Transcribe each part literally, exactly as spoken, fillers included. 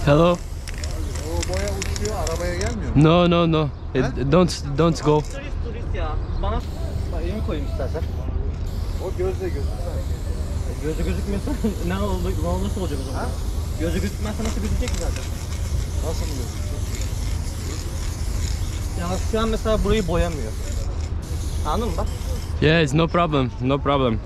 Hello. O boya uçuyor, arabaya gelmiyor mu? No, no, no. It, don't, don't go. Turist turist ya. Bana bak elimi koyayım istersen. O gözle gözükmez. E, gözü gözükmüyorsa ne oldu? Ne nasıl olacak o zaman? Ha? Gözü gözükmezse nasıl gözükecek ki zaten? Nasıl mı gözüküyor? Yani şu an mesela burayı boyamıyor. Anladın mı bak? Yes, no problem, no problem.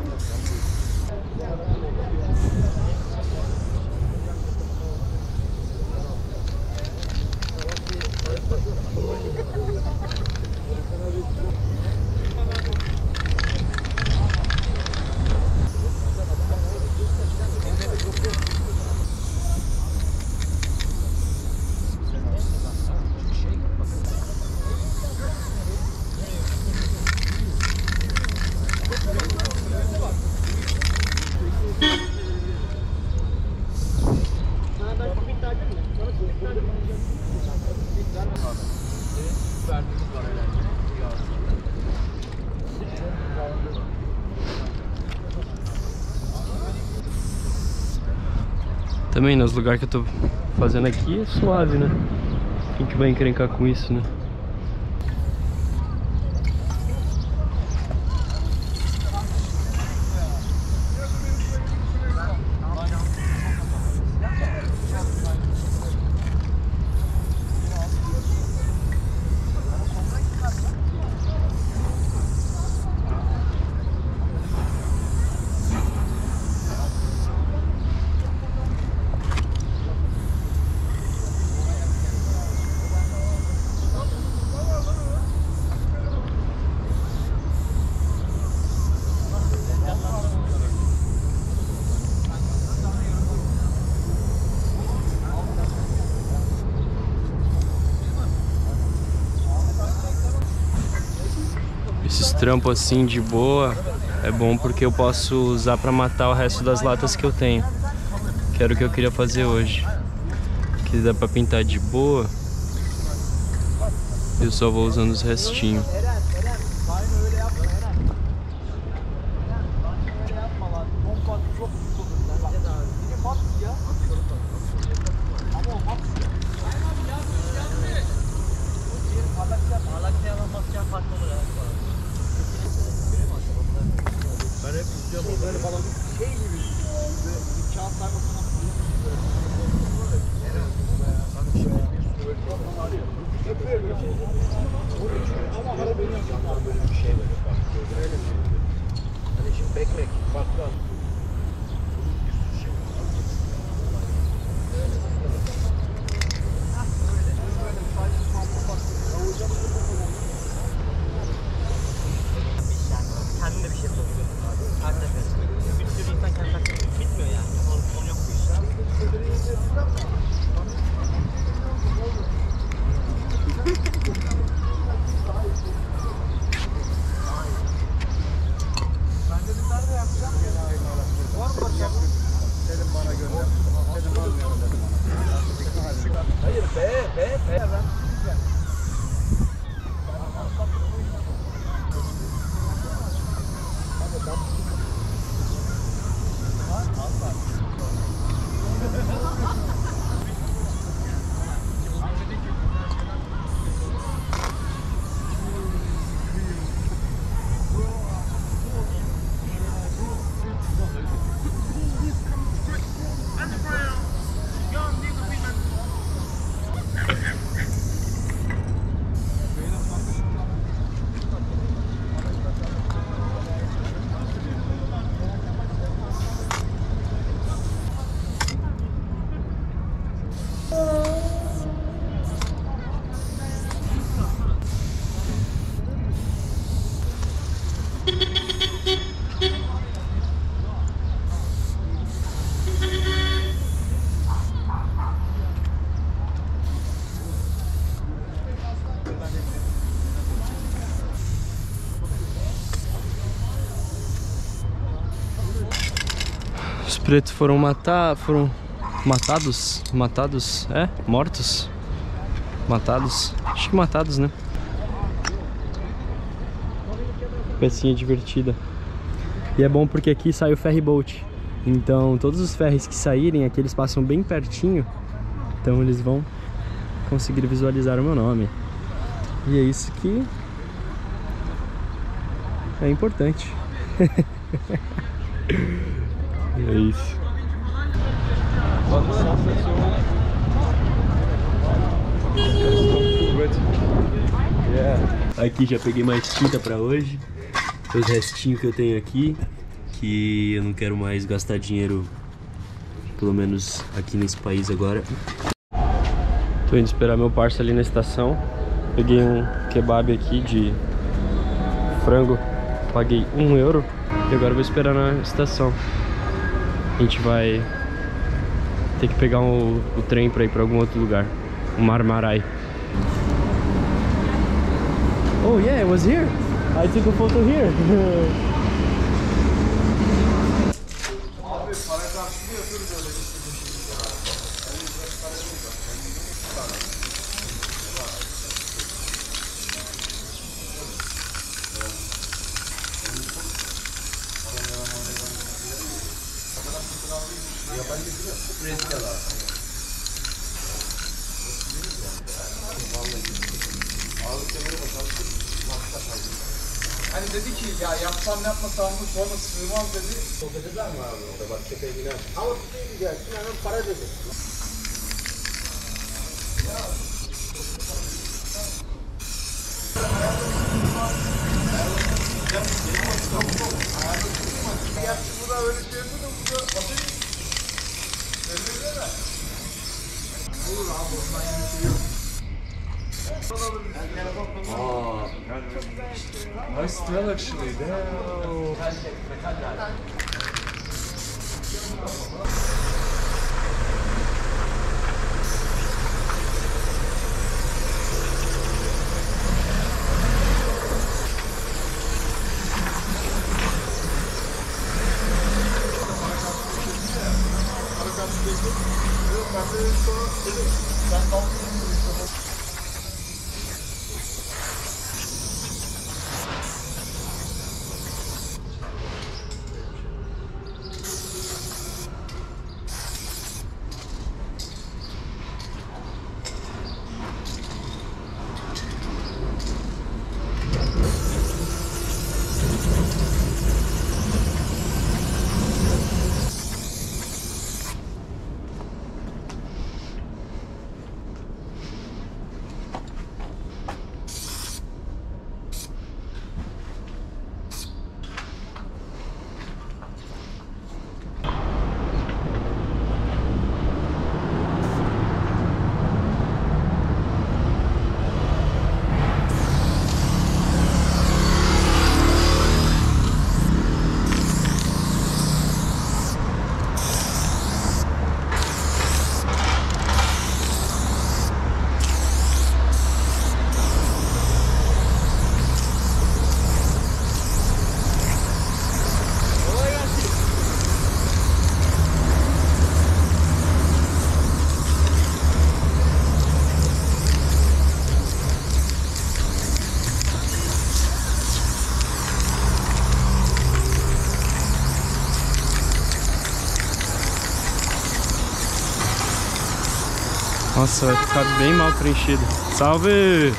Também, nos lugares que eu tô fazendo aqui é suave, né? Quem que vai encrencar com isso, né? Esses trampos assim de boa é bom porque eu posso usar para matar o resto das latas que eu tenho. Que era o que eu queria fazer hoje. Que dá para pintar de boa. Eu só vou usando os restinhos. Ben hep izliyorum. Böyle falan şey gibi. Bir kağıt sayfasına hep böyle bir şey. Ama arabayı yapıyorlar böyle bir şey böyle. Öyle bir şey. Hani şimdi bekmek, bakkal. Kendin de bir şey yapıyorsun. Her seferinde. Bir sürü insan kendi takımı bitmiyor yani. Son yok bu iş. Ben dedim nerede yapacağım? Var mı başka? Dedim bana gönder. Dedim bana gönder. Hayır be be be. Os pretos foram matar, foram matados, matados, é, mortos, matados, acho que matados, né? Pecinha divertida. E é bom porque aqui sai o ferry boat. Então todos os ferries que saírem aqui, eles passam bem pertinho Então eles vão conseguir visualizar o meu nome. E é isso que é importante. É isso. Aqui já peguei mais tinta pra hoje. Os restinhos que eu tenho aqui, que eu não quero mais gastar dinheiro, pelo menos aqui nesse país agora. Tô indo esperar meu parça ali na estação. Peguei um kebab aqui de frango, paguei um euro. E agora vou esperar na estação. A gente vai ter que pegar um, o trem pra ir pra algum outro lugar. O Marmaray. Oh yeah, it was here. I took a photo here. Hani dedi ki ya yapsam yapmasam mı sonra sığmaz dedi. Sokacaklar mı abi orada bak köpeğe biner. Ama tutuyor gelsin hemen para dedi. Gerçi bu da öyle şey yapıyor da bu da batıyor. Öyle mi? Olur abi ondan yeni şey yok. Oh, nice smell actually. Damn. Nossa, vai ficar bem mal preenchido. Salve!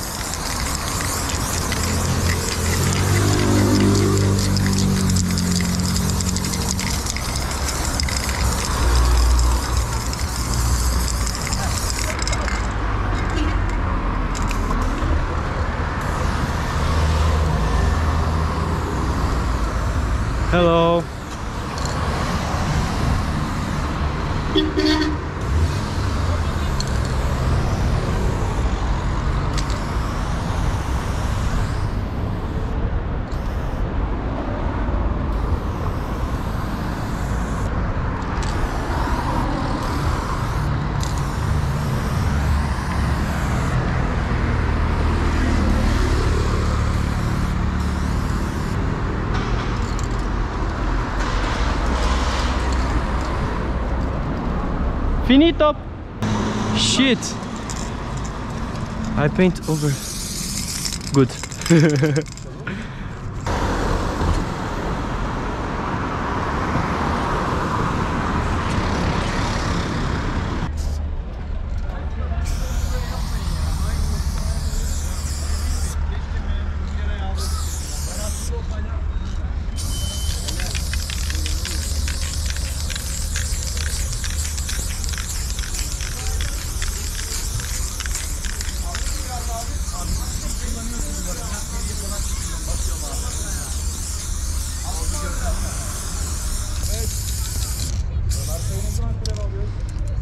Hello. Finito! Shit! I paint over. Good. zaman krem alıyoruz?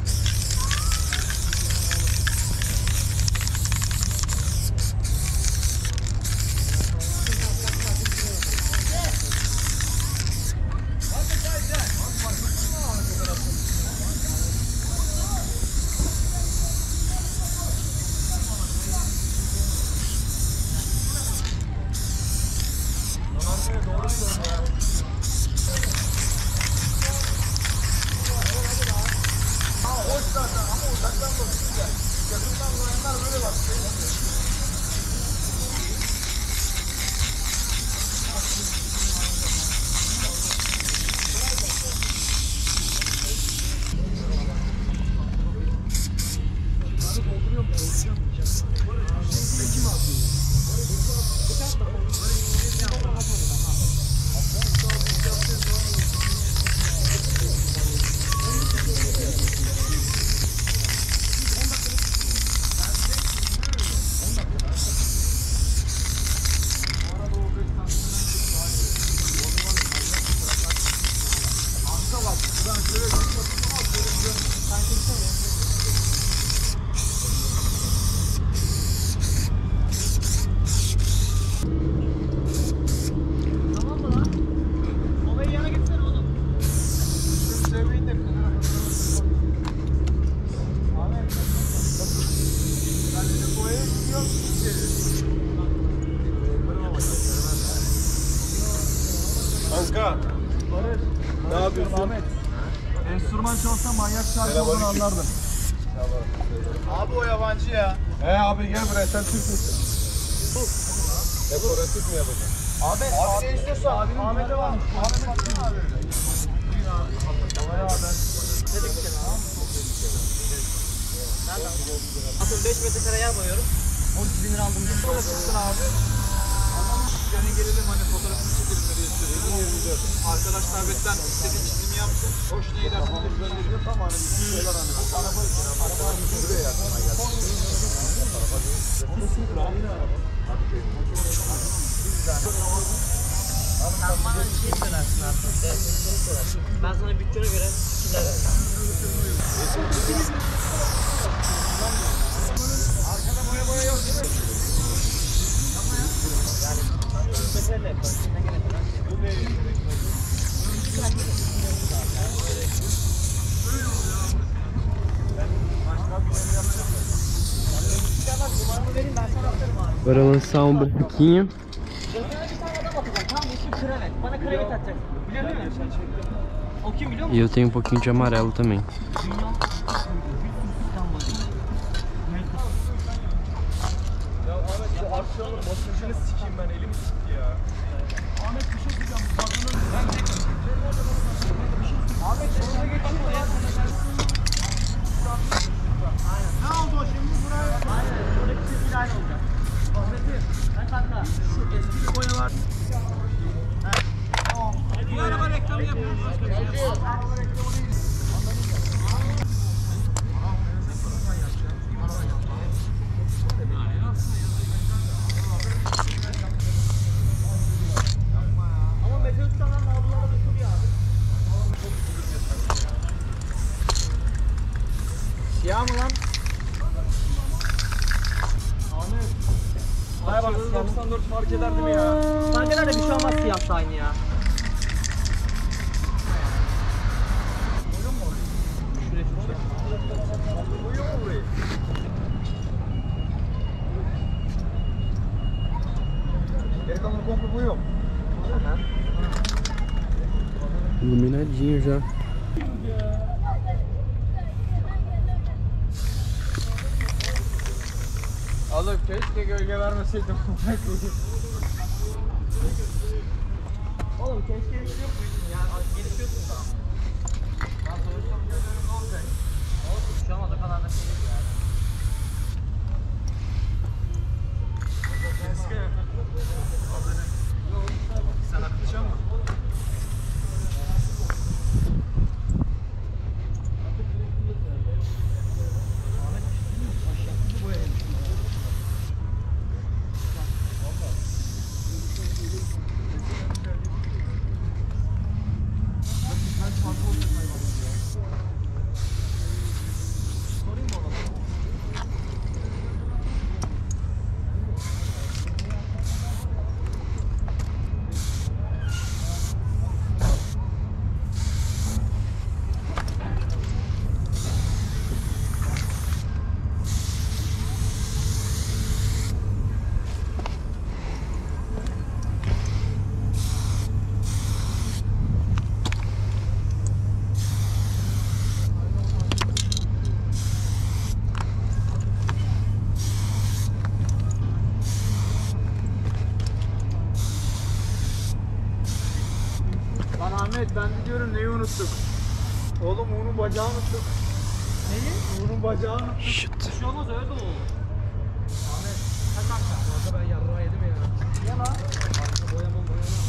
Kanka. Barış. Ne yapıyorsun? Ahmet. Enstrüman çalsa manyak şarkı olduğunu anlardın. Abi o yabancı ya. He abi gel buraya sen Türk müsün? Dekoratif mi yapacaksın? Ahmet. Abi ne istiyorsan. Abinin Ahmet'e varmış. Ahmet baksana abi. Olaya abi. Dedik ki tamam. Atıyorum beş metrekare yer boyuyorum. on iki bin lira aldım. Burada çıksın abi. Yani gelelim hani fotoğrafını çekelim diye istiyoruz. Arkadaşlar betten istediğin çizimi yapsın. Hoşuna giderse bir gönderiyor. Tam hani bir şeyler hani. Araba araba buraya yakına geldi. Sen bana bir şey söylersin artık. Ben sana bütçene göre fikirler veririm. Arkada boya boya yok değil mi? Yani mesela de yaparız. Ne gerek var? Bu ne? Agora lançar um branquinho. E eu tenho um pouquinho de amarelo também. Basıncını sikeyim ben, elim sikti ya. Ahmet bir şey diyeceğim. Ahmet şuraya geçeyim ya. Ne oldu o şimdi buraya? Aynen. Buradaki çizgiyle aynı olacak. Ahmet'im. Ben kanka. Şu eski bir boya var. Tamam. Bu araba reklamı yapıyoruz. Ama metal tutanlar nabılara dökülüyor abi. Siyah mı lan? Ahmet. Baya bak doksan dört fark eder değil mi ya? Fark eder de bir şey olmaz siyah da aynı ya. Koyuyor mu orayı? Şuraya şuraya. Koyuyor mu burayı? Geri kalanı komple koyuyor mu? Iluminadinho já. Oğlum keşke gölge vermeseydim. Oğlum keşke yok muydun ya? Gelişiyorsun daha. Ben sonuçta bu gölgenin ne olacak? Olsun şu an o kadar da şey değil yani. Eski. Sen akıllıcan mı? Ahmet ben de diyorum neyi unuttuk? Oğlum Uğur'un bacağı unuttuk. Neyi? Uğur'un bacağı unuttuk. Shit. Bir şey olmaz öyle de olur. Ahmet sen kanka. Kanka ben yarrağı yedim ya. Niye lan? Arka boyamam boyamam.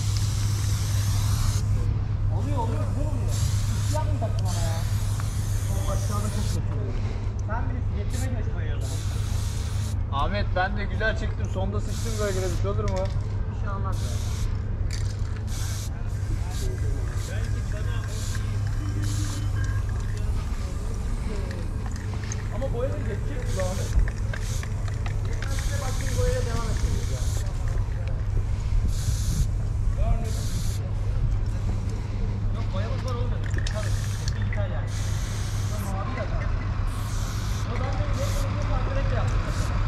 Oluyor oluyor. Bu oluyor. İsyan mı taktın bana ya? O aşağıda çok kötü. Sen birisi getirme geçmeyi o zaman. Ahmet ben de güzel çektim. Sonda sıçtım böyle bir şey olur mu? Bir şey olmaz ya. Ama boya da geçecek bu Ahmet. Size bakayım boyaya devam edeceğiz ya. Yok boyamız var olmuyor. Tabii. Bir hikaye yani. Ama mavi ya da. O ben de bir farklı yaptım.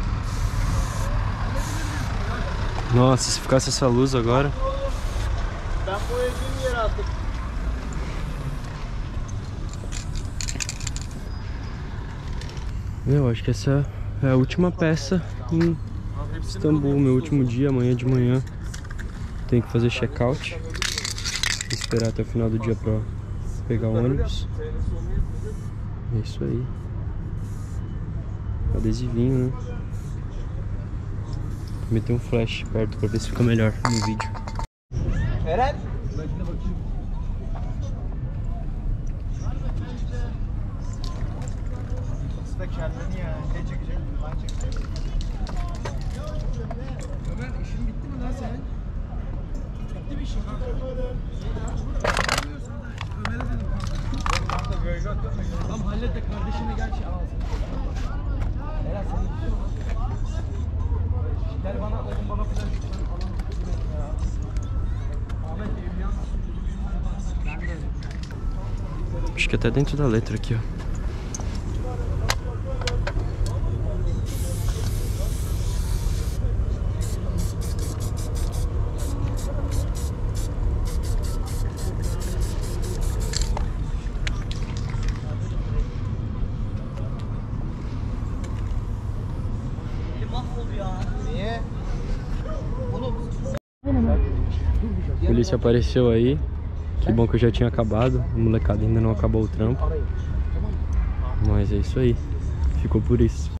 Nossa, se ficasse essa luz agora. Ben boyacıyım yere attık. Eu acho que essa é a última peça em Istambul, meu último dia, amanhã de manhã. Tenho que fazer check-out. Esperar até o final do dia pra pegar o ônibus. É isso aí. Adesivinho, né? Vou meter um flash perto pra ver se fica melhor no vídeo. Eren? Da kendini ya. Ne çekecek? Ben çekeceğim. Ömer işin bitti mi lan senin? Bitti mi işin kanka? Ömer'e dedim kanka. Kanka gölge atıyor mu? Tamam hallet de kardeşine gel şey al. Helal senin bir şey olmaz. Gel bana oğlum bana falan lütfen falan ya. Ahmet evliya mısın? Ben de. Acho que até dentro da letra aqui, ó. Mahvoldu ya. Niye? A polícia apareceu aí. Que bom que eu já tinha acabado. A molecada ainda não acabou o trampo. Mas é isso aí. Ficou por isso.